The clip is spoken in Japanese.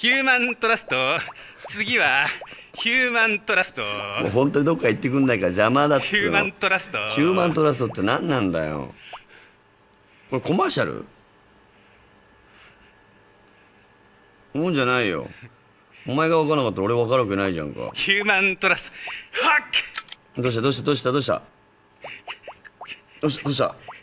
ヒューマントラスト。次はヒューマントラスト。 もう本当にどっか行ってくんないから邪魔だっつうの。 ヒューマントラスト。 ヒューマントラストって何なんだよ。これコマーシャル？もんじゃないよ。お前が分からなかったら俺分かるわけないじゃんか。 ヒューマントラスト。ハック。 どうしたどうしたどうしたどうしたどうしたどうした